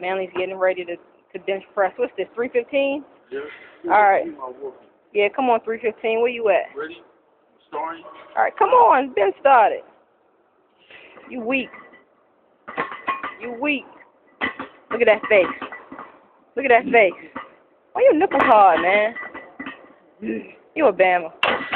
Manly's getting ready to bench press. What's this, 315? Yeah. All right. Yeah, come on, 315. Where you at? Ready? Starting? All right, come on. Ben started. You weak. You weak. Look at that face. Look at that face. Why your nipples hard, man? You a Bama.